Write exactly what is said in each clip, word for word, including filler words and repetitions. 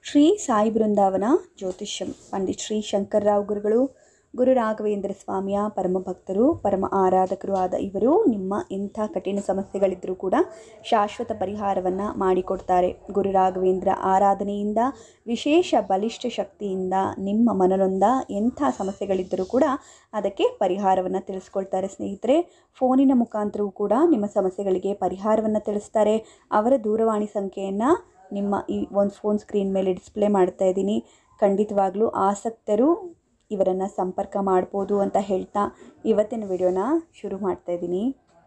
ಶ್ರೀ ಸಾಯಿ ಬೃಂದಾವನ ಜ್ಯೋತಿಷ್ಯಂ ಪಂಡಿತ್ ಶ್ರೀ ಶಂಕರರಾವ್ ಗುರುಗಳು ಗುರು ರಾಘವೇಂದ್ರ ಸ್ವಾಮಿಯ ಪರಮ ಭಕ್ತರು, ಪರಮ ಆರಾಧಕರು ಆದ ಇವರು ನಿಮ್ಮ ಎಂಥ ಕಠಿಣ ಸಮಸ್ಯೆಗಳಿದ್ದರೂ ಕೂಡ ಶಾಶ್ವತ ಪರಿಹಾರವನ್ನು ಮಾಡಿಕೊಡ್ತಾರೆ. ಗುರು ರಾಘವೇಂದ್ರ ಆರಾಧನೆಯಿಂದ, ವಿಶೇಷ ಬಲಿಷ್ಠ ಶಕ್ತಿಯಿಂದ ನಿಮ್ಮ ಮನನೊಂದ ಎಂಥ ಸಮಸ್ಯೆಗಳಿದ್ದರೂ ಕೂಡ ಅದಕ್ಕೆ ಪರಿಹಾರವನ್ನು ತಿಳಿಸ್ಕೊಳ್ತಾರೆ. ಸ್ನೇಹಿತರೆ, ಫೋನಿನ ಮುಖಾಂತರವೂ ಕೂಡ ನಿಮ್ಮ ಸಮಸ್ಯೆಗಳಿಗೆ ಪರಿಹಾರವನ್ನು ತಿಳಿಸ್ತಾರೆ. ಅವರ ದೂರವಾಣಿ ಸಂಖ್ಯೆಯನ್ನು ನಿಮ್ಮ ಈ ಒಂದು ಫೋನ್ ಸ್ಕ್ರೀನ್ ಮೇಲೆ ಡಿಸ್ಪ್ಲೇ ಮಾಡ್ತಾ ಇದ್ದೀನಿ. ಖಂಡಿತವಾಗ್ಲೂ ಆಸಕ್ತರು ಇವರನ್ನು ಸಂಪರ್ಕ ಮಾಡ್ಬೋದು ಅಂತ ಹೇಳ್ತಾ ಇವತ್ತಿನ ವಿಡಿಯೋನ ಶುರು ಮಾಡ್ತಾ ಇದ್ದೀನಿ.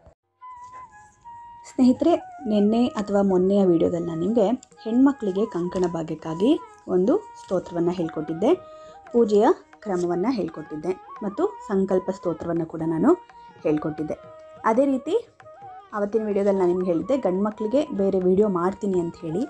ಸ್ನೇಹಿತರೆ, ನಿನ್ನೆ ಅಥವಾ ಮೊನ್ನೆಯ ವಿಡಿಯೋದಲ್ಲಿ ನಾನು ನಿಮಗೆ ಹೆಣ್ಮಕ್ಳಿಗೆ ಕಂಕಣ ಭಾಗ್ಯಕ್ಕಾಗಿ ಒಂದು ಸ್ತೋತ್ರವನ್ನು ಹೇಳ್ಕೊಟ್ಟಿದ್ದೆ, ಪೂಜೆಯ ಕ್ರಮವನ್ನು ಹೇಳ್ಕೊಟ್ಟಿದ್ದೆ ಮತ್ತು ಸಂಕಲ್ಪ ಸ್ತೋತ್ರವನ್ನು ಕೂಡ ನಾನು ಹೇಳ್ಕೊಟ್ಟಿದ್ದೆ. ಅದೇ ರೀತಿ ಅವತ್ತಿನ ವಿಡಿಯೋದಲ್ಲಿ ನಾನು ನಿಮ್ಗೆ ಹೇಳಿದ್ದೆ ಗಂಡು ಮಕ್ಕಳಿಗೆ ಬೇರೆ ವಿಡಿಯೋ ಮಾಡ್ತೀನಿ ಅಂತ ಹೇಳಿ.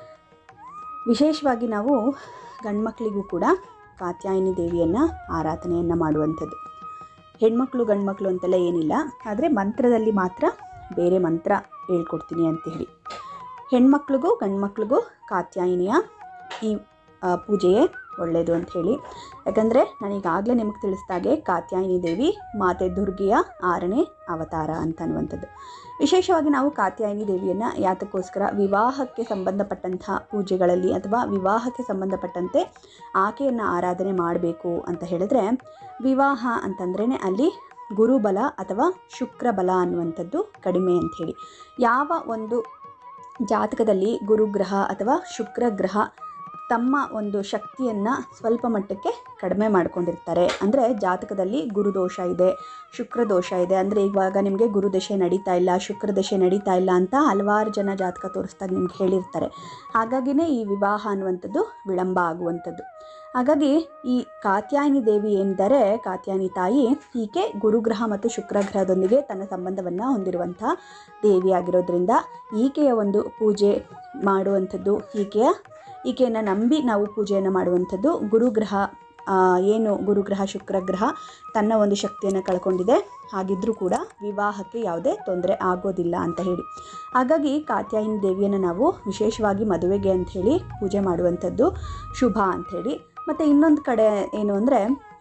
ವಿಶೇಷವಾಗಿ ನಾವು ಗಂಡು ಮಕ್ಕಳಿಗೂ ಕೂಡ ಕಾತ್ಯಾಯಿನಿ ದೇವಿಯನ್ನು ಆರಾಧನೆಯನ್ನು ಮಾಡುವಂಥದ್ದು. ಹೆಣ್ಮಕ್ಳು ಗಂಡು ಮಕ್ಕಳು ಅಂತೆಲ್ಲ ಏನಿಲ್ಲ, ಆದರೆ ಮಂತ್ರದಲ್ಲಿ ಮಾತ್ರ ಬೇರೆ ಮಂತ್ರ ಹೇಳ್ಕೊಡ್ತೀನಿ ಅಂತ ಹೇಳಿ. ಹೆಣ್ಮಕ್ಳಿಗೂ ಗಂಡು ಮಕ್ಳಿಗೂ ಕಾತ್ಯಾಯಿನಿಯ ಈ ಪೂಜೆಯೇ ಒಳ್ಳೆಯದು ಅಂತ ಹೇಳಿ. ಯಾಕಂದರೆ ನಾನೀಗಾಗಲೇ ನಿಮಗೆ ತಿಳಿಸ್ದಾಗೆ ಕಾತ್ಯಾಯಿನಿ ದೇವಿ ಮಾತೆ ದುರ್ಗೆಯ ಆರನೇ ಅವತಾರ ಅಂತ ಅನ್ನುವಂಥದ್ದು. ವಿಶೇಷವಾಗಿ ನಾವು ಕಾತ್ಯಾಯಿನಿ ದೇವಿಯನ್ನು ಯಾತಕ್ಕೋಸ್ಕರ ವಿವಾಹಕ್ಕೆ ಸಂಬಂಧಪಟ್ಟಂತಹ ಪೂಜೆಗಳಲ್ಲಿ ಅಥವಾ ವಿವಾಹಕ್ಕೆ ಸಂಬಂಧಪಟ್ಟಂತೆ ಆಕೆಯನ್ನು ಆರಾಧನೆ ಮಾಡಬೇಕು ಅಂತ ಹೇಳಿದ್ರೆ, ವಿವಾಹ ಅಂತಂದ್ರೇ ಅಲ್ಲಿ ಗುರುಬಲ ಅಥವಾ ಶುಕ್ರಬಲ ಅನ್ನುವಂಥದ್ದು ಕಡಿಮೆ ಅಂಥೇಳಿ. ಯಾವ ಒಂದು ಜಾತಕದಲ್ಲಿ ಗುರುಗ್ರಹ ಅಥವಾ ಶುಕ್ರಗ್ರಹ ತಮ್ಮ ಒಂದು ಶಕ್ತಿಯನ್ನು ಸ್ವಲ್ಪ ಮಟ್ಟಕ್ಕೆ ಕಡಿಮೆ ಮಾಡ್ಕೊಂಡಿರ್ತಾರೆ, ಅಂದರೆ ಜಾತಕದಲ್ಲಿ ಗುರುದೋಷ ಇದೆ, ಶುಕ್ರದೋಷ ಇದೆ, ಅಂದರೆ ಇವಾಗ ನಿಮಗೆ ಗುರುದಶೆ ನಡೀತಾ ಇಲ್ಲ, ಶುಕ್ರದಶೆ ನಡೀತಾ ಇಲ್ಲ ಅಂತ ಹಲವಾರು ಜನ ಜಾತಕ ತೋರಿಸ್ದಾಗ ನಿಮ್ಗೆ ಹೇಳಿರ್ತಾರೆ. ಹಾಗಾಗಿನೇ ಈ ವಿವಾಹ ಅನ್ನುವಂಥದ್ದು ವಿಳಂಬ ಆಗುವಂಥದ್ದು. ಹಾಗಾಗಿ ಈ ಕಾತ್ಯಾಯಿನಿ ದೇವಿ ಏನಿದ್ದಾರೆ, ಕಾತ್ಯಾಯಿನಿ ತಾಯಿ, ಈಕೆ ಗುರುಗ್ರಹ ಮತ್ತು ಶುಕ್ರಗ್ರಹದೊಂದಿಗೆ ತನ್ನ ಸಂಬಂಧವನ್ನು ಹೊಂದಿರುವಂಥ ದೇವಿಯಾಗಿರೋದ್ರಿಂದ ಈಕೆಯ ಒಂದು ಪೂಜೆ ಮಾಡುವಂಥದ್ದು, ಈಕೆಯ ಈಕೆಯನ್ನು ನಂಬಿ ನಾವು ಪೂಜೆಯನ್ನು ಮಾಡುವಂಥದ್ದು. ಗುರುಗ್ರಹ ಏನು ಗುರುಗ್ರಹ ಶುಕ್ರಗ್ರಹ ತನ್ನ ಒಂದು ಶಕ್ತಿಯನ್ನು ಕಳ್ಕೊಂಡಿದೆ, ಹಾಗಿದ್ದರೂ ಕೂಡ ವಿವಾಹಕ್ಕೆ ಯಾವುದೇ ತೊಂದರೆ ಆಗೋದಿಲ್ಲ ಅಂತ ಹೇಳಿ. ಹಾಗಾಗಿ ಕಾತ್ಯಾಯಿನಿ ದೇವಿಯನ್ನು ನಾವು ವಿಶೇಷವಾಗಿ ಮದುವೆಗೆ ಅಂಥೇಳಿ ಪೂಜೆ ಮಾಡುವಂಥದ್ದು ಶುಭ ಅಂಥೇಳಿ. ಮತ್ತು ಇನ್ನೊಂದು ಕಡೆ ಏನು ಅಂದರೆ,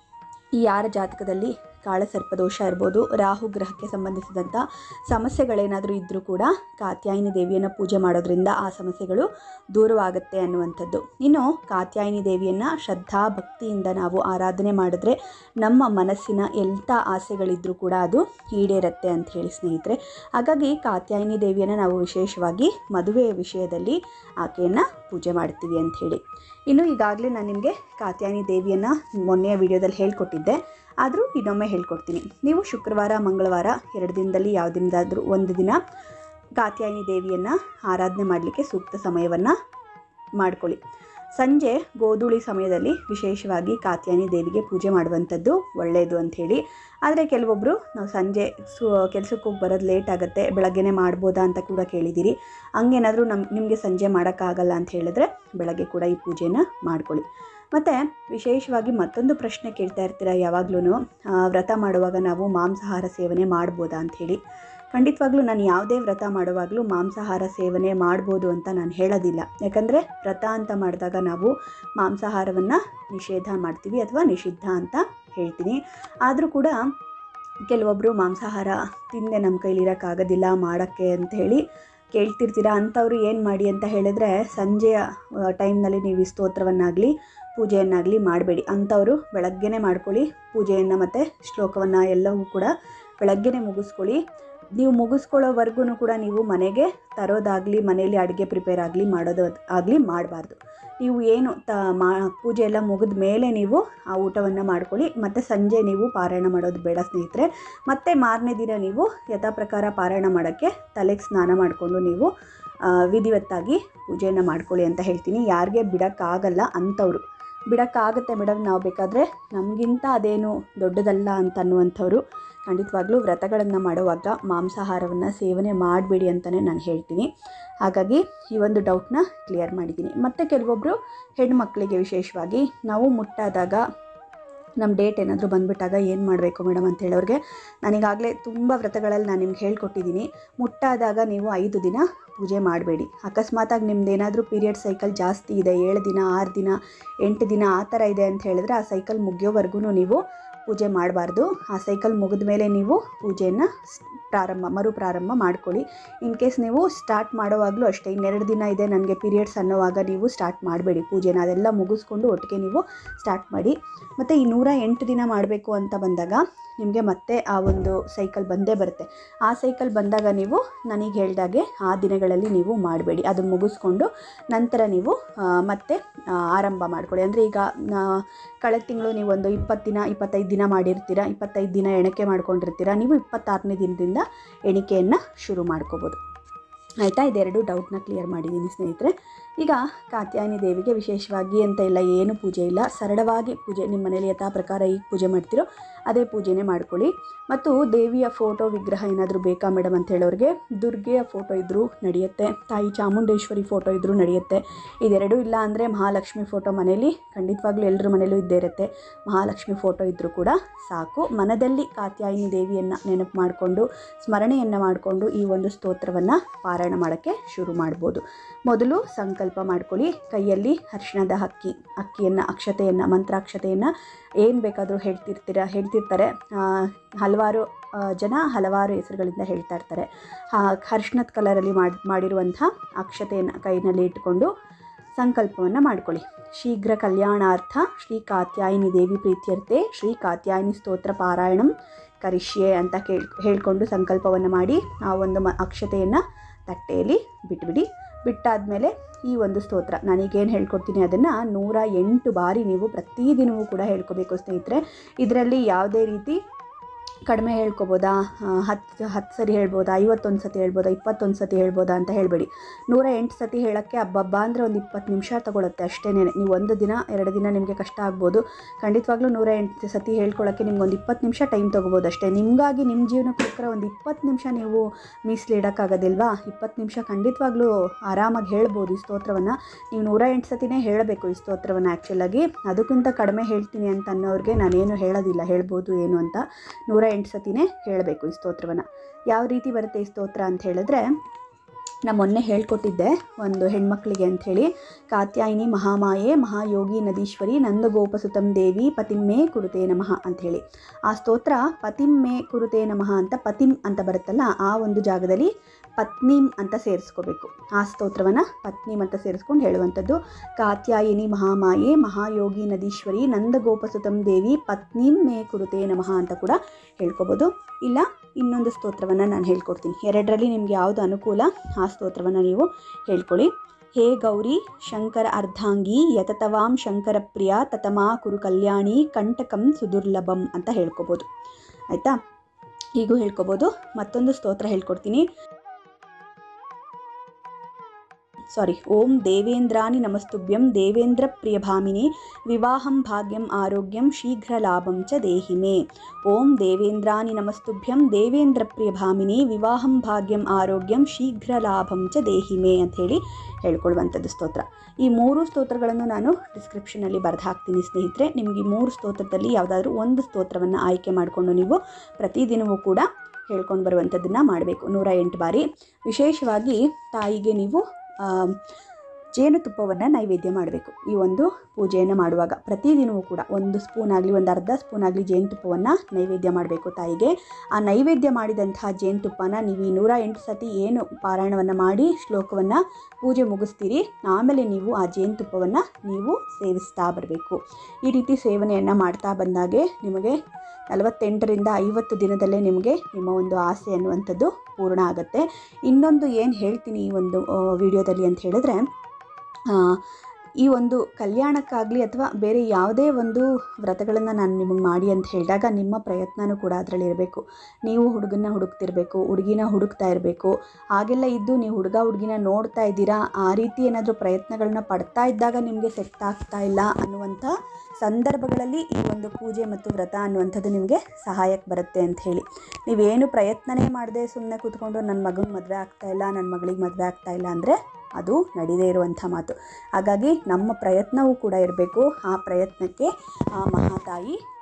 ಈ ಯಾರ ಜಾತಕದಲ್ಲಿ ಕಾಳಸರ್ಪದೋಷ ಇರ್ಬೋದು, ರಾಹು ಗ್ರಹಕ್ಕೆ ಸಂಬಂಧಿಸಿದಂಥ ಸಮಸ್ಯೆಗಳೇನಾದರೂ ಇದ್ದರೂ ಕೂಡ ಕಾತ್ಯಾಯಿನಿ ದೇವಿಯನ್ನು ಪೂಜೆ ಮಾಡೋದ್ರಿಂದ ಆ ಸಮಸ್ಯೆಗಳು ದೂರವಾಗುತ್ತೆ ಅನ್ನುವಂಥದ್ದು. ಇನ್ನು ಕಾತ್ಯಾಯಿನಿ ದೇವಿಯನ್ನು ಶ್ರದ್ಧಾ ಭಕ್ತಿಯಿಂದ ನಾವು ಆರಾಧನೆ ಮಾಡಿದ್ರೆ ನಮ್ಮ ಮನಸ್ಸಿನ ಎಂಥ ಆಸೆಗಳಿದ್ದರೂ ಕೂಡ ಅದು ಈಡೇರುತ್ತೆ ಅಂತ ಹೇಳಿ ಸ್ನೇಹಿತರೆ. ಹಾಗಾಗಿ ಕಾತ್ಯಾಯಿನಿ ದೇವಿಯನ್ನು ನಾವು ವಿಶೇಷವಾಗಿ ಮದುವೆಯ ವಿಷಯದಲ್ಲಿ ಆಕೆಯನ್ನು ಪೂಜೆ ಮಾಡ್ತೀವಿ ಅಂಥೇಳಿ. ಇನ್ನು ಈಗಾಗಲೇ ನಾನು ನಿಮಗೆ ಕಾತ್ಯಾಯಿನಿ ದೇವಿಯನ್ನು ಮೊನ್ನೆಯ ವಿಡಿಯೋದಲ್ಲಿ ಹೇಳ್ಕೊಟ್ಟಿದ್ದೆ, ಆದರೂ ಇನ್ನೊಮ್ಮೆ ಹೇಳ್ಕೊಡ್ತೀನಿ. ನೀವು ಶುಕ್ರವಾರ ಮಂಗಳವಾರ ಎರಡು ದಿನದಲ್ಲಿ ಯಾವ ದಿನದಾದರೂ ಒಂದು ದಿನ ಕಾತ್ಯಾಯಿನಿ ದೇವಿಯನ್ನು ಆರಾಧನೆ ಮಾಡಲಿಕ್ಕೆ ಸೂಕ್ತ ಸಮಯವನ್ನು ಮಾಡ್ಕೊಳ್ಳಿ. ಸಂಜೆ ಗೋಧೂಳಿ ಸಮಯದಲ್ಲಿ ವಿಶೇಷವಾಗಿ ಕಾತ್ಯಾಯಿನಿ ದೇವಿಗೆ ಪೂಜೆ ಮಾಡುವಂಥದ್ದು ಒಳ್ಳೆಯದು ಅಂಥೇಳಿ. ಆದರೆ ಕೆಲವೊಬ್ಬರು ನಾವು ಸಂಜೆ ಸು ಕೆಲಸಕ್ಕೆ ಹೋಗಿ ಬರೋದು ಲೇಟ್ ಆಗುತ್ತೆ, ಬೆಳಗ್ಗೆನೇ ಮಾಡ್ಬೋದಾ ಅಂತ ಕೂಡ ಕೇಳಿದ್ದೀರಿ. ಹಂಗೇನಾದರೂ ನಮ್ಮ ನಿಮಗೆ ಸಂಜೆ ಮಾಡೋಕ್ಕಾಗಲ್ಲ ಅಂತ ಹೇಳಿದ್ರೆ ಬೆಳಗ್ಗೆ ಕೂಡ ಈ ಪೂಜೆನ ಮಾಡ್ಕೊಳ್ಳಿ. ಮತ್ತು ವಿಶೇಷವಾಗಿ ಮತ್ತೊಂದು ಪ್ರಶ್ನೆ ಕೇಳ್ತಾ ಇರ್ತೀರ ಯಾವಾಗಲೂ, ವ್ರತ ಮಾಡುವಾಗ ನಾವು ಮಾಂಸಾಹಾರ ಸೇವನೆ ಮಾಡ್ಬೋದಾ ಅಂಥೇಳಿ. ಖಂಡಿತವಾಗ್ಲೂ ನಾನು ಯಾವುದೇ ವ್ರತ ಮಾಡುವಾಗಲೂ ಮಾಂಸಾಹಾರ ಸೇವನೆ ಮಾಡ್ಬೋದು ಅಂತ ನಾನು ಹೇಳೋದಿಲ್ಲ. ಯಾಕಂದರೆ ವ್ರತ ಅಂತ ಮಾಡಿದಾಗ ನಾವು ಮಾಂಸಾಹಾರವನ್ನು ನಿಷೇಧ ಮಾಡ್ತೀವಿ ಅಥವಾ ನಿಷಿದ್ಧ ಅಂತ ಹೇಳ್ತೀನಿ. ಆದರೂ ಕೂಡ ಕೆಲವೊಬ್ಬರು ಮಾಂಸಾಹಾರ ತಿಂದೆ ನಮ್ಮ ಕೈಲಿರೋಕ್ಕಾಗೋದಿಲ್ಲ ಮಾಡೋಕ್ಕೆ ಅಂತ ಹೇಳಿ ಕೇಳ್ತಿರ್ತೀರ. ಅಂಥವ್ರು ಏನು ಮಾಡಿ ಅಂತ ಹೇಳಿದ್ರೆ, ಸಂಜೆಯ ಟೈಮ್ನಲ್ಲಿ ನೀವು ಈ ಸ್ತೋತ್ರವನ್ನಾಗಲಿ ಪೂಜೆಯನ್ನಾಗಲಿ ಮಾಡಬೇಡಿ. ಅಂಥವರು ಬೆಳಗ್ಗೆನೇ ಮಾಡ್ಕೊಳ್ಳಿ ಪೂಜೆಯನ್ನು ಮತ್ತು ಶ್ಲೋಕವನ್ನು ಎಲ್ಲವೂ ಕೂಡ ಬೆಳಗ್ಗೆನೇ ಮುಗಿಸ್ಕೊಳ್ಳಿ. ನೀವು ಮುಗಿಸ್ಕೊಳ್ಳೋವರೆಗೂ ಕೂಡ ನೀವು ಮನೆಗೆ ತರೋದಾಗಲಿ ಮನೆಯಲ್ಲಿ ಅಡುಗೆ ಪ್ರಿಪೇರ್ ಆಗಲಿ ಮಾಡೋದು ಆಗಲಿ ಮಾಡಬಾರ್ದು. ನೀವು ಏನು ತ ಮಾ ಪೂಜೆ ಎಲ್ಲ ಮುಗಿದ ಮೇಲೆ ನೀವು ಆ ಊಟವನ್ನು ಮಾಡ್ಕೊಳ್ಳಿ. ಮತ್ತು ಸಂಜೆ ನೀವು ಪಾರಾಯಣ ಮಾಡೋದು ಬೇಡ ಸ್ನೇಹಿತರೆ. ಮತ್ತು ಮಾರನೇ ದಿನ ನೀವು ಯಥಾ ಪ್ರಕಾರ ಪಾರಾಯಣ ಮಾಡೋಕ್ಕೆ ತಲೆಗೆ ಸ್ನಾನ ಮಾಡಿಕೊಂಡು ನೀವು ವಿಧಿವತ್ತಾಗಿ ಪೂಜೆಯನ್ನು ಮಾಡ್ಕೊಳ್ಳಿ ಅಂತ ಹೇಳ್ತೀನಿ. ಯಾರಿಗೆ ಬಿಡೋಕ್ಕಾಗಲ್ಲ ಅಂಥವ್ರು, ಬಿಡೋಕ್ಕಾಗುತ್ತೆ ಮೇಡಮ್ ನಾವು ಬೇಕಾದರೆ, ನಮಗಿಂತ ಅದೇನು ದೊಡ್ಡದಲ್ಲ ಅಂತ ಅನ್ನುವಂಥವ್ರು ಖಂಡಿತವಾಗ್ಲೂ ವ್ರತಗಳನ್ನು ಮಾಡುವಾಗ ಮಾಂಸಾಹಾರವನ್ನು ಸೇವನೆ ಮಾಡಬೇಡಿ ಅಂತಲೇ ನಾನು ಹೇಳ್ತೀನಿ. ಹಾಗಾಗಿ ಈ ಒಂದು ಡೌಟ್ನ ಕ್ಲಿಯರ್ ಮಾಡಿದ್ದೀನಿ. ಮತ್ತು ಕೆಲವೊಬ್ಬರು ಹೆಣ್ಮಕ್ಳಿಗೆ ವಿಶೇಷವಾಗಿ ನಾವು ಮುಟ್ಟಾದಾಗ ನಮ್ಮ ಡೇಟ್ ಏನಾದರೂ ಬಂದುಬಿಟ್ಟಾಗ ಏನು ಮಾಡಬೇಕು ಮೇಡಮ್ ಅಂತ ಹೇಳೋರಿಗೆ, ನಾನೀಗಾಗಲೇ ತುಂಬ ವ್ರತಗಳಲ್ಲಿ ನಾನು ನಿಮ್ಗೆ ಹೇಳ್ಕೊಟ್ಟಿದ್ದೀನಿ. ಮುಟ್ಟಾದಾಗ ನೀವು ಐದು ದಿನ ಪೂಜೆ ಮಾಡಬೇಡಿ. ಅಕಸ್ಮಾತಾಗಿ ನಿಮ್ದು ಏನಾದರೂ ಪೀರಿಯಡ್ ಸೈಕಲ್ ಜಾಸ್ತಿ ಇದೆ, ಏಳು ದಿನ ಆರು ದಿನ ಎಂಟು ದಿನ ಆ ಥರ ಇದೆ ಅಂತ ಹೇಳಿದ್ರೆ ಆ ಸೈಕಲ್ ಮುಗಿಯೋವರೆಗೂ ನೀವು ಪೂಜೆ ಮಾಡಬಾರ್ದು. ಆ ಸೈಕಲ್ ಮುಗಿದ ಮೇಲೆ ನೀವು ಪೂಜೆಯನ್ನು ಪ್ರಾರಂಭ ಮರು ಪ್ರಾರಂಭ ಮಾಡ್ಕೊಳ್ಳಿ. ಇನ್ ಕೇಸ್ ನೀವು ಸ್ಟಾರ್ಟ್ ಮಾಡೋವಾಗಲೂ ಅಷ್ಟೇ, ಇನ್ನೆರಡು ದಿನ ಇದೆ ನನಗೆ ಪೀರಿಯಡ್ಸ್ ಅನ್ನೋವಾಗ ನೀವು ಸ್ಟಾರ್ಟ್ ಮಾಡಬೇಡಿ ಪೂಜೆನ. ಅದೆಲ್ಲ ಮುಗಿಸ್ಕೊಂಡು ಒಟ್ಟಿಗೆ ನೀವು ಸ್ಟಾರ್ಟ್ ಮಾಡಿ. ಮತ್ತು ಈ ನೂರ ಎಂಟು ದಿನ ಮಾಡಬೇಕು ಅಂತ ಬಂದಾಗ ನಿಮಗೆ ಮತ್ತೆ ಆ ಒಂದು ಸೈಕಲ್ ಬಂದೇ ಬರುತ್ತೆ. ಆ ಸೈಕಲ್ ಬಂದಾಗ ನೀವು ನನಗೆ ಹೇಳಿದಾಗೆ ಆ ದಿನಗಳಲ್ಲಿ ನೀವು ಮಾಡಬೇಡಿ, ಅದನ್ನು ಮುಗಿಸ್ಕೊಂಡು ನಂತರ ನೀವು ಮತ್ತೆ ಆರಂಭ ಮಾಡ್ಕೊಳ್ಳಿ. ಅಂದರೆ ಈಗ ಕಳೆದ ತಿಂಗಳು ನೀವು ಒಂದು ಇಪ್ಪತ್ತು ದಿನ ಇಪ್ಪತ್ತೈದು ದಿನ ಮಾಡಿರ್ತೀರ, ಇಪ್ಪತ್ತೈದು ದಿನ ಎಣಿಕೆ ಮಾಡ್ಕೊಂಡಿರ್ತೀರ, ನೀವು ಇಪ್ಪತ್ತಾರನೇ ದಿನದಿಂದ ಎಣಿಕೆಯನ್ನು ಶುರು ಮಾಡ್ಕೋಬೋದು. ಆಯಿತಾ? ಇದೆರಡು ಡೌಟ್ನ ಕ್ಲಿಯರ್ ಮಾಡಿದ್ದೀನಿ ಸ್ನೇಹಿತರೆ. ಈಗ ಕಾತ್ಯಾಯನಿ ದೇವಿಗೆ ವಿಶೇಷವಾಗಿ ಅಂತ ಇಲ್ಲ, ಏನು ಪೂಜೆ ಇಲ್ಲ, ಸರಳವಾಗಿ ಪೂಜೆ ನಿಮ್ಮ ಮನೇಲಿ ಯಥಾ ಪ್ರಕಾರ ಈಗ ಪೂಜೆ ಮಾಡ್ತಿರೋ ಅದೇ ಪೂಜೆನೇ ಮಾಡ್ಕೊಳ್ಳಿ. ಮತ್ತು ದೇವಿಯ ಫೋಟೋ ವಿಗ್ರಹ ಏನಾದರೂ ಬೇಕಾ ಮೇಡಮ್ ಅಂತ ಹೇಳೋರಿಗೆ, ದುರ್ಗೆಯ ಫೋಟೋ ಇದ್ದರೂ ನಡೆಯುತ್ತೆ, ತಾಯಿ ಚಾಮುಂಡೇಶ್ವರಿ ಫೋಟೋ ಇದ್ದರೂ ನಡೆಯುತ್ತೆ. ಇದೆರಡೂ ಇಲ್ಲ ಅಂದರೆ ಮಹಾಲಕ್ಷ್ಮಿ ಫೋಟೋ ಮನೇಲಿ ಖಂಡಿತವಾಗ್ಲೂ ಎಲ್ಲರ ಮನೇಲೂ ಇದ್ದೇ ಇರುತ್ತೆ. ಮಹಾಲಕ್ಷ್ಮಿ ಫೋಟೋ ಇದ್ದರೂ ಕೂಡ ಸಾಕು. ಮನದಲ್ಲಿ ಕಾತ್ಯಾಯನಿ ದೇವಿಯನ್ನು ನೆನಪು ಮಾಡಿಕೊಂಡು ಸ್ಮರಣೆಯನ್ನು ಮಾಡಿಕೊಂಡು ಈ ಒಂದು ಸ್ತೋತ್ರವನ್ನು ಪಾರಾಯಣ ಮಾಡೋಕ್ಕೆ ಶುರು ಮಾಡ್ಬೋದು. ಮೊದಲು ಸಂಕಲ್ಪ ಮಾಡ್ಕೊಳ್ಳಿ. ಕೈಯಲ್ಲಿ ಅರಿಶಿಣದ ಅಕ್ಕಿ ಅಕ್ಕಿಯನ್ನು ಅಕ್ಷತೆಯನ್ನು ಮಂತ್ರಾಕ್ಷತೆಯನ್ನು ಏನು ಬೇಕಾದರೂ ಹೇಳ್ತಿರ್ತೀರ ಹೇಳ್ತಿರ್ತಾರೆ ಹಲವಾರು ಜನ ಹಲವಾರು ಹೆಸರುಗಳಿಂದ ಹೇಳ್ತಾ ಇರ್ತಾರೆ. ಅರಿಶಿಣದ ಕಲರಲ್ಲಿ ಮಾಡಿ ಮಾಡಿರುವಂಥ ಅಕ್ಷತೆಯನ್ನು ಕೈನಲ್ಲಿ ಇಟ್ಟುಕೊಂಡು ಸಂಕಲ್ಪವನ್ನು ಮಾಡ್ಕೊಳ್ಳಿ. ಶೀಘ್ರ ಕಲ್ಯಾಣಾರ್ಥ ಶ್ರೀ ಕಾತ್ಯಾಯನಿ ದೇವಿ ಪ್ರೀತ್ಯರ್ಥೆ ಶ್ರೀ ಕಾತ್ಯಾಯನಿ ಸ್ತೋತ್ರ ಪಾರಾಯಣಂ ಕರಿಷ್ಯೆ ಅಂತ ಕೇಳಿ ಹೇಳ್ಕೊಂಡು ಸಂಕಲ್ಪವನ್ನು ಮಾಡಿ ಆ ಒಂದು ಮ ಅಕ್ಷತೆಯನ್ನು ತಟ್ಟೆಯಲ್ಲಿ ಬಿಟ್ಬಿಡಿ. ಬಿಟ್ಟಾದಮೇಲೆ ಈ ಒಂದು ಸ್ತೋತ್ರ ನಾನೀಗೇನು ಹೇಳ್ಕೊಡ್ತೀನಿ ಅದನ್ನು ನೂರ ಎಂಟು ಬಾರಿ ನೀವು ಪ್ರತಿದಿನವೂ ಕೂಡ ಹೇಳ್ಕೊಬೇಕು ಸ್ನೇಹಿತರೆ. ಇದರಲ್ಲಿ ಯಾವುದೇ ರೀತಿ ಕಡಿಮೆ ಹೇಳ್ಕೊಬೋದಾ, ಹತ್ತು ಹತ್ತು ಸರಿ ಹೇಳ್ಬೋದಾ, ಐವತ್ತೊಂದು ಸತಿ ಹೇಳ್ಬೋದಾ, ಇಪ್ಪತ್ತೊಂದು ಸತಿ ಹೇಳ್ಬೋದಾ ಅಂತ ಹೇಳಬೇಡಿ. ನೂರ ಎಂಟು ಸತಿ ಹೇಳೋಕ್ಕೆ ಹಬ್ಬಬ್ಬ ಅಂದರೆ ಒಂದು ಇಪ್ಪತ್ತು ನಿಮಿಷ ತಗೊಳುತ್ತೆ ಅಷ್ಟೇ. ನೀವು ಒಂದು ದಿನ ಎರಡು ದಿನ ನಿಮಗೆ ಕಷ್ಟ ಆಗ್ಬೋದು. ಖಂಡಿತವಾಗ್ಲೂ ನೂರ ಎಂಟು ಸತಿ ಹೇಳ್ಕೊಳ್ಳೋಕ್ಕೆ ನಿಮ್ಗೆ ಒಂದು ಇಪ್ಪತ್ತು ನಿಮಿಷ ಟೈಮ್ ತೊಗೋಬೋದು ಅಷ್ಟೇ. ನಿಮಗಾಗಿ ನಿಮ್ಮ ಜೀವನಕ್ಕೋಸ್ಕರ ಒಂದು ಇಪ್ಪತ್ತು ನಿಮಿಷ ನೀವು ಮೀಸಲಿಡೋಕ್ಕಾಗೋದಿಲ್ವಾ? ಇಪ್ಪತ್ತು ನಿಮಿಷ ಖಂಡಿತವಾಗ್ಲೂ ಆರಾಮಾಗಿ ಹೇಳ್ಬೋದು ಈ ಸ್ತೋತ್ರವನ್ನು. ನೀವು ನೂರ ಎಂಟು ಸತಿನೇ ಹೇಳಬೇಕು ಈ ಸ್ತೋತ್ರವನ್ನು. ಆ್ಯಕ್ಚುಲಾಗಿ ಅದಕ್ಕಿಂತ ಕಡಿಮೆ ಹೇಳ್ತೀನಿ ಅಂತ ಅನ್ನೋರಿಗೆ ನಾನೇನು ಹೇಳೋದಿಲ್ಲ, ಹೇಳ್ಬೋದು ಏನು ಅಂತ. ನೂರ ಎಂಟು ಸತಿನೇ ಹೇಳಬೇಕು ಈ ಸ್ತೋತ್ರವನ್ನು. ಯಾವ ರೀತಿ ಬರುತ್ತೆ ಈ ಸ್ತೋತ್ರ ಅಂತ ಹೇಳಿದ್ರೆ, ನಾನು ಮೊನ್ನೆ ಹೇಳ್ಕೊಟ್ಟಿದ್ದೆ ಒಂದು ಹೆಣ್ಮಕ್ಳಿಗೆ ಅಂಥೇಳಿ, ಕಾತ್ಯಾಯಿನಿ ಮಹಾಮಾಯೆ ಮಹಾಯೋಗಿ ನದೀಶ್ವರಿ ನಂದಗೋಪಸುತಂ ದೇವಿ ಪತಿಮ್ಮೆ ಕುರುತೆ ನಮಃ ಅಂಥೇಳಿ. ಆ ಸ್ತೋತ್ರ ಪತಿಮ್ಮೆ ಕುರುತೆ ನಮಃ ಅಂತ ಪತಿಂ ಅಂತ ಬರುತ್ತಲ್ಲ, ಆ ಒಂದು ಜಾಗದಲ್ಲಿ ಪತ್ನೀಂ ಅಂತ ಸೇರಿಸ್ಕೋಬೇಕು. ಆ ಸ್ತೋತ್ರವನ್ನು ಪತ್ನೀಂ ಅಂತ ಸೇರಿಸ್ಕೊಂಡು ಹೇಳುವಂಥದ್ದು. ಕಾತ್ಯಾಯಿನಿ ಮಹಾಮಾಯೆ ಮಹಾಯೋಗಿ ನದೀಶ್ವರಿ ನಂದಗೋಪಸುತಂ ದೇವಿ ಪತ್ನೀಂ ಮೇ ಕುರುತೆ ನಮಃ ಅಂತ ಕೂಡ ಹೇಳ್ಕೊಬೋದು. ಇಲ್ಲ ಇನ್ನೊಂದು ಸ್ತೋತ್ರವನ್ನು ನಾನು ಹೇಳ್ಕೊಡ್ತೀನಿ. ಎರಡರಲ್ಲಿ ನಿಮ್ಗೆ ಯಾವುದು ಅನುಕೂಲ ಆ ಸ್ತೋತ್ರವನ್ನು ನೀವು ಹೇಳ್ಕೊಳ್ಳಿ. ಹೇ ಗೌರಿ ಶಂಕರ ಅರ್ಧಾಂಗಿ ಯತತವಾಂ ಶಂಕರ ಪ್ರಿಯ ತತಮಾ ಕುರು ಕಲ್ಯಾಣಿ ಕಂಟಕಂ ಸುದುರ್ಲಭಂ ಅಂತ ಹೇಳ್ಕೊಬೋದು. ಆಯಿತಾ? ಹೀಗೂ ಹೇಳ್ಕೊಬೋದು. ಮತ್ತೊಂದು ಸ್ತೋತ್ರ ಹೇಳ್ಕೊಡ್ತೀನಿ. ಸಾರಿ ಓಂ ದೇವೇಂದ್ರಾನಿ ನಮಸ್ತುಭ್ಯಂ ದೇವೇಂದ್ರ ಪ್ರಿಯಭಾಮಿನಿ ವಿವಾಹಂ ಭಾಗ್ಯಂ ಆರೋಗ್ಯಂ ಶೀಘ್ರ ಲಾಭಂ ಚ ದೇಹಿ ಮೇ. ಓಂ ದೇವೇಂದ್ರಾನಿ ನಮಸ್ತುಭ್ಯಂ ದೇವೇಂದ್ರ ಪ್ರಿಯಭಾಮಿನಿ ವಿವಾಹಂ ಭಾಗ್ಯಂ ಆರೋಗ್ಯಂ ಶೀಘ್ರ ಲಾಭಂ ಚ ದೇಹಿ ಮೇ ಅಂಥೇಳಿ ಹೇಳ್ಕೊಳ್ಳುವಂಥದ್ದು ಸ್ತೋತ್ರ. ಈ ಮೂರು ಸ್ತೋತ್ರಗಳನ್ನು ನಾನು ಡಿಸ್ಕ್ರಿಪ್ಷನಲ್ಲಿ ಬರೆದು ಹಾಕ್ತೀನಿ ಸ್ನೇಹಿತರೆ. ನಿಮಗೆ ಈ ಮೂರು ಸ್ತೋತ್ರದಲ್ಲಿ ಯಾವುದಾದ್ರೂ ಒಂದು ಸ್ತೋತ್ರವನ್ನು ಆಯ್ಕೆ ಮಾಡಿಕೊಂಡು ನೀವು ಪ್ರತಿದಿನವೂ ಕೂಡ ಹೇಳ್ಕೊಂಡು ಬರುವಂಥದ್ದನ್ನು ಮಾಡಬೇಕು ನೂರ ಎಂಟು ಬಾರಿ. ವಿಶೇಷವಾಗಿ ತಾಯಿಗೆ ನೀವು ಜೇನುತುಪ್ಪವನ್ನು ನೈವೇದ್ಯ ಮಾಡಬೇಕು. ಈ ಒಂದು ಪೂಜೆಯನ್ನು ಮಾಡುವಾಗ ಪ್ರತಿದಿನವೂ ಕೂಡ ಒಂದು ಸ್ಪೂನ್ ಆಗಲಿ ಒಂದು ಅರ್ಧ ಸ್ಪೂನ್ ಆಗಲಿ ಜೇನುತುಪ್ಪವನ್ನು ನೈವೇದ್ಯ ಮಾಡಬೇಕು ತಾಯಿಗೆ. ಆ ನೈವೇದ್ಯ ಮಾಡಿದಂತಹ ಜೇನುತುಪ್ಪನ ನೀವು ಈ ನೂರ ಎಂಟು ಸತಿ ಏನು ಪಾರಾಯಣವನ್ನು ಮಾಡಿ ಶ್ಲೋಕವನ್ನು ಪೂಜೆ ಮುಗಿಸ್ತೀರಿ, ಆಮೇಲೆ ನೀವು ಆ ಜೇನುತುಪ್ಪವನ್ನು ನೀವು ಸೇವಿಸ್ತಾ ಬರಬೇಕು. ಈ ರೀತಿ ಸೇವನೆಯನ್ನು ಮಾಡ್ತಾ ಬಂದಾಗೆ ನಿಮಗೆ ನಲವತ್ತೆಂಟರಿಂದ ಐವತ್ತು ದಿನದಲ್ಲೇ ನಿಮಗೆ ನಿಮ್ಮ ಒಂದು ಆಸೆ ಅನ್ನುವಂಥದ್ದು ಪೂರ್ಣ ಆಗುತ್ತೆ. ಇನ್ನೊಂದು ಏನು ಹೇಳ್ತೀನಿ ಈ ಒಂದು ವಿಡಿಯೋದಲ್ಲಿ ಅಂತ ಹೇಳಿದ್ರೆ, ಈ ಒಂದು ಕಲ್ಯಾಣಕ್ಕಾಗಲಿ ಅಥವಾ ಬೇರೆ ಯಾವುದೇ ಒಂದು ವ್ರತಗಳನ್ನು ನಾನು ನಿಮಗೆ ಮಾಡಿ ಅಂತ ಹೇಳಿದಾಗ ನಿಮ್ಮ ಪ್ರಯತ್ನವೂ ಕೂಡ ಅದರಲ್ಲಿ ಇರಬೇಕು. ನೀವು ಹುಡುಗನ ಹುಡುಕ್ತಿರಬೇಕು, ಹುಡುಗಿನ ಹುಡುಕ್ತಾ ಇರಬೇಕು. ಹಾಗೆಲ್ಲ ಇದ್ದು ನೀವು ಹುಡುಗ ಹುಡುಗಿನ ನೋಡ್ತಾ ಇದ್ದೀರಾ, ಆ ರೀತಿ ಏನಾದರೂ ಪ್ರಯತ್ನಗಳನ್ನ ಪಡ್ತಾ ಇದ್ದಾಗ ನಿಮಗೆ ಸೆಟ್ ಆಗ್ತಾ ಇಲ್ಲ ಅನ್ನುವಂಥ ಸಂದರ್ಭಗಳಲ್ಲಿ ಈ ಒಂದು ಪೂಜೆ ಮತ್ತು ವ್ರತ ಅನ್ನುವಂಥದ್ದು ನಿಮಗೆ ಸಹಾಯಕ್ಕೆ ಬರುತ್ತೆ ಅಂತ ಹೇಳಿ. ನೀವೇನು ಪ್ರಯತ್ನನೇ ಮಾಡದೆ ಸುಮ್ಮನೆ ಕೂತ್ಕೊಂಡು ನನ್ನ ಮಗನಿಗೆ ಮದುವೆ ಆಗ್ತಾ ಇಲ್ಲ, ನನ್ನ ಮಗಳಿಗೆ ಮದುವೆ ಆಗ್ತಾ ಇಲ್ಲ ಅಂದರೆ ಅದು ನಡೀದೇ ಇರುವಂಥ ಮಾತು. ಹಾಗಾಗಿ ನಮ್ಮ ಪ್ರಯತ್ನವೂ ಕೂಡ ಇರಬೇಕು. ಆ ಪ್ರಯತ್ನಕ್ಕೆ ಆ ಮಹಾತಾಯಿ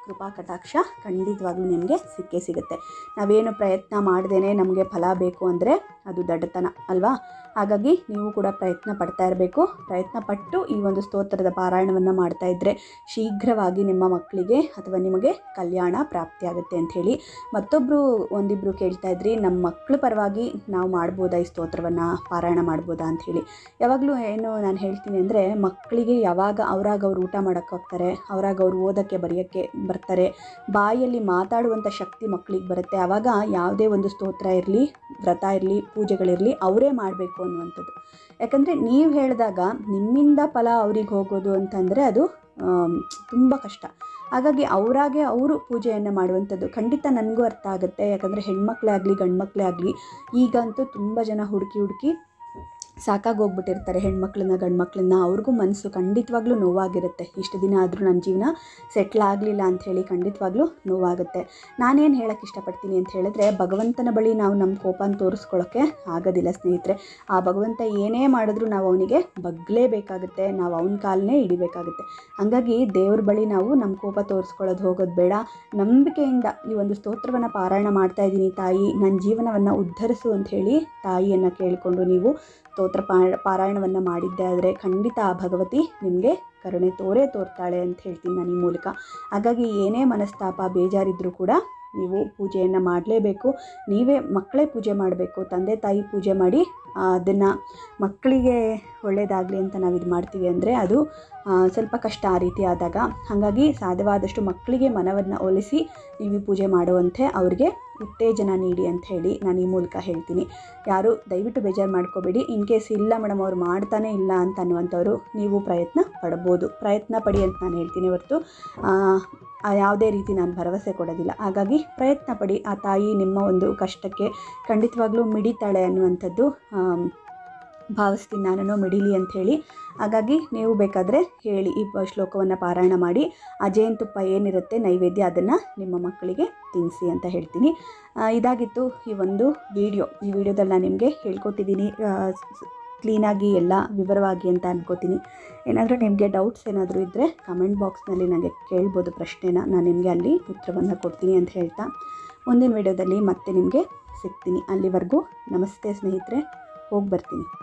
ಕೃಪಾ ಕಟಾಕ್ಷ ಖಂಡಿತವಾಗ್ಲೂ ನಿಮಗೆ ಸಿಕ್ಕೇ ಸಿಗುತ್ತೆ. ನಾವೇನು ಪ್ರಯತ್ನ ಮಾಡ್ದೇನೆ ನಮಗೆ ಫಲ ಬೇಕು ಅಂದರೆ ಅದು ದಡ್ಡತನ ಅಲ್ವಾ? ಹಾಗಾಗಿ ನೀವು ಕೂಡ ಪ್ರಯತ್ನ ಪಡ್ತಾ ಇರಬೇಕು. ಪ್ರಯತ್ನ ಪಟ್ಟು ಈ ಒಂದು ಸ್ತೋತ್ರದ ಪಾರಾಯಣವನ್ನು ಮಾಡ್ತಾ ಇದ್ದರೆ ಶೀಘ್ರವಾಗಿ ನಿಮ್ಮ ಮಕ್ಕಳಿಗೆ ಅಥವಾ ನಿಮಗೆ ಕಲ್ಯಾಣ ಪ್ರಾಪ್ತಿಯಾಗುತ್ತೆ ಅಂಥೇಳಿ. ಮತ್ತೊಬ್ಬರು ಒಂದಿಬ್ಬರು ಕೇಳ್ತಾ ಇದ್ರಿ, ನಮ್ಮ ಮಕ್ಕಳ ಪರವಾಗಿ ನಾವು ಮಾಡ್ಬೋದಾ ಈ ಸ್ತೋತ್ರವನ್ನು ಪಾರಾಯಣ ಮಾಡ್ಬೋದಾ ಅಂಥೇಳಿ. ಯಾವಾಗಲೂ ಏನು ನಾನು ಹೇಳ್ತೀನಿ ಅಂದರೆ, ಮಕ್ಕಳಿಗೆ ಯಾವಾಗ ಅವರಾಗ ಅವ್ರು ಊಟ ಮಾಡೋಕ್ಕೆ ಹೋಗ್ತಾರೆ, ಅವರಾಗ ಅವ್ರು ಓದೋಕ್ಕೆ ಬರೆಯೋಕ್ಕೆ ಬರ್ತಾರೆ, ಬಾಯಲ್ಲಿ ಮಾತಾಡುವಂಥ ಶಕ್ತಿ ಮಕ್ಕಳಿಗೆ ಬರುತ್ತೆ. ಆವಾಗ ಯಾವುದೇ ಒಂದು ಸ್ತೋತ್ರ ಇರಲಿ, ವ್ರತ ಇರಲಿ, ಪೂಜೆಗಳಿರಲಿ ಅವರೇ ಮಾಡಬೇಕು ಅನ್ನುವಂಥದ್ದು. ಯಾಕಂದರೆ ನೀವು ಹೇಳಿದಾಗ ನಿಮ್ಮಿಂದ ಫಲ ಅವ್ರಿಗೆ ಹೋಗೋದು ಅಂತಂದರೆ ಅದು ತುಂಬ ಕಷ್ಟ. ಹಾಗಾಗಿ ಅವರಾಗೆ ಅವರು ಪೂಜೆಯನ್ನು ಮಾಡುವಂಥದ್ದು ಖಂಡಿತ ನನಗೂ ಅರ್ಥ ಆಗುತ್ತೆ. ಯಾಕಂದರೆ ಹೆಣ್ಮಕ್ಳೇ ಆಗಲಿ ಗಂಡು ಮಕ್ಕಳೇ ಆಗಲಿ ಈಗಂತೂ ತುಂಬ ಜನ ಹುಡುಕಿ ಹುಡುಕಿ ಸಾಕಾಗೋಗ್ಬಿಟ್ಟಿರ್ತಾರೆ ಹೆಣ್ಮಕ್ಳನ್ನ ಗಂಡು ಮಕ್ಕಳನ್ನ. ಅವ್ರಿಗೂ ಮನಸ್ಸು ಖಂಡಿತವಾಗ್ಲೂ ನೋವಾಗಿರುತ್ತೆ. ಇಷ್ಟು ದಿನ ಆದರೂ ನನ್ನ ಜೀವನ ಸೆಟ್ಲ್ ಆಗಲಿಲ್ಲ ಅಂಥೇಳಿ ಖಂಡಿತವಾಗ್ಲೂ ನೋವಾಗುತ್ತೆ. ನಾನೇನು ಹೇಳೋಕ್ಕೆ ಇಷ್ಟಪಡ್ತೀನಿ ಅಂತ ಹೇಳಿದ್ರೆ, ಭಗವಂತನ ಬಳಿ ನಾವು ನಮ್ಮ ಕೋಪನ ತೋರಿಸ್ಕೊಳ್ಳೋಕ್ಕೆ ಆಗೋದಿಲ್ಲ ಸ್ನೇಹಿತರೆ. ಆ ಭಗವಂತ ಏನೇ ಮಾಡಿದ್ರೂ ನಾವು ಅವನಿಗೆ ಬಗ್ಲೇಬೇಕಾಗುತ್ತೆ, ನಾವು ಅವನ ಕಾಲನ್ನೇ ಹಿಡಿಬೇಕಾಗುತ್ತೆ. ಹಾಗಾಗಿ ದೇವ್ರ ಬಳಿ ನಾವು ನಮ್ಮ ಕೋಪ ತೋರಿಸ್ಕೊಳ್ಳೋದು ಹೋಗೋದು ಬೇಡ. ನಂಬಿಕೆಯಿಂದ ಈ ಒಂದು ಸ್ತೋತ್ರವನ್ನು ಪಾರಾಯಣ ಮಾಡ್ತಾ ಇದ್ದೀನಿ ತಾಯಿ, ನನ್ನ ಜೀವನವನ್ನು ಉದ್ಧರಿಸು ಅಂಥೇಳಿ ತಾಯಿಯನ್ನು ಕೇಳಿಕೊಂಡು ನೀವು ಸ್ತೋತ್ರ ಪಾರಾಯಣವನ್ನು ಮಾಡಿದ್ದೆ ಆದರೆ ಖಂಡಿತ ಆ ಭಗವತಿ ನಿಮಗೆ ಕರುಣೆ ತೋರೇ ತೋರ್ತಾಳೆ ಅಂತ ಹೇಳ್ತೀನಿ ನಾನು ಈ ಮೂಲಕ. ಹಾಗಾಗಿ ಏನೇ ಮನಸ್ತಾಪ ಬೇಜಾರಿದ್ರೂ ಕೂಡ ನೀವು ಪೂಜೆಯನ್ನು ಮಾಡಲೇಬೇಕು. ನೀವೇ ಮಕ್ಕಳೇ ಪೂಜೆ ಮಾಡಬೇಕು. ತಂದೆ ತಾಯಿ ಪೂಜೆ ಮಾಡಿ ಅದನ್ನು ಮಕ್ಕಳಿಗೆ ಒಳ್ಳೆಯದಾಗಲಿ ಅಂತ ನಾವು ಇದು ಮಾಡ್ತೀವಿ ಅಂದರೆ ಅದು ಸ್ವಲ್ಪ ಕಷ್ಟ ಆ ರೀತಿ ಆದಾಗ. ಹಾಗಾಗಿ ಸಾಧ್ಯವಾದಷ್ಟು ಮಕ್ಕಳಿಗೆ ಮನವನ್ನು ಒಲಿಸಿ ನೀವು ಪೂಜೆ ಮಾಡುವಂತೆ ಅವ್ರಿಗೆ ಉತ್ತೇಜನ ನೀಡಿ ಅಂತ ಹೇಳಿ ನಾನು ಈ ಮೂಲಕ ಹೇಳ್ತೀನಿ. ಯಾರು ದಯವಿಟ್ಟು ಬೇಜಾರು ಮಾಡ್ಕೋಬೇಡಿ. ಇನ್ ಕೇಸ್ ಇಲ್ಲ ಮೇಡಮ್ ಅವ್ರು ಮಾಡ್ತಾನೆ ಇಲ್ಲ ಅಂತ ಅನ್ನುವಂಥವ್ರು ನೀವು ಪ್ರಯತ್ನ ಪಡ್ಬೋದು. ಪ್ರಯತ್ನ ಪಡಿ ಅಂತ ನಾನು ಹೇಳ್ತೀನಿ ಹೊರತು ಯಾವುದೇ ರೀತಿ ನಾನು ಭರವಸೆ ಕೊಡೋದಿಲ್ಲ. ಹಾಗಾಗಿ ಪ್ರಯತ್ನ ಪಡಿ. ಆ ತಾಯಿ ನಿಮ್ಮ ಒಂದು ಕಷ್ಟಕ್ಕೆ ಖಂಡಿತವಾಗ್ಲೂ ಮಿಡಿತಾಳೆ ಅನ್ನುವಂಥದ್ದು ಭಾವಿಸ್ತೀನಿ ನಾನು, ಮಿಡಿಲಿ ಅಂಥೇಳಿ. ಹಾಗಾಗಿ ನೀವು ಬೇಕಾದರೆ ಹೇಳಿ, ಈ ಶ್ಲೋಕವನ್ನು ಪಾರಾಯಣ ಮಾಡಿ ಆ ಜೇನುತುಪ್ಪ ಏನಿರುತ್ತೆ ನೈವೇದ್ಯ ಅದನ್ನು ನಿಮ್ಮ ಮಕ್ಕಳಿಗೆ ತಿನ್ನಿಸಿ ಅಂತ ಹೇಳ್ತೀನಿ. ಇದಾಗಿತ್ತು ಈ ಒಂದು ವಿಡಿಯೋ. ಈ ವಿಡಿಯೋದಲ್ಲಿ ನಾನು ನಿಮಗೆ ಹೇಳ್ಕೊಟ್ಟಿದ್ದೀನಿ ಕ್ಲೀನಾಗಿ ಎಲ್ಲ ವಿವರವಾಗಿ ಅಂತ ಅನ್ಕೋತೀನಿ. ಏನಾದರೂ ನಿಮಗೆ ಡೌಟ್ಸ್ ಏನಾದರೂ ಇದ್ದರೆ ಕಮೆಂಟ್ ಬಾಕ್ಸ್ನಲ್ಲಿ ನನಗೆ ಕೇಳ್ಬೋದು ಪ್ರಶ್ನೆನ, ನಾನು ನಿಮಗೆ ಅಲ್ಲಿ ಉತ್ತರವನ್ನು ಕೊಡ್ತೀನಿ ಅಂತ ಹೇಳ್ತಾ ಮುಂದಿನ ವಿಡಿಯೋದಲ್ಲಿ ಮತ್ತೆ ನಿಮಗೆ ಸಿಗ್ತೀನಿ. ಅಲ್ಲಿವರೆಗೂ ನಮಸ್ತೆ ಸ್ನೇಹಿತರೆ, ಹೋಗಿ ಬರ್ತೀನಿ.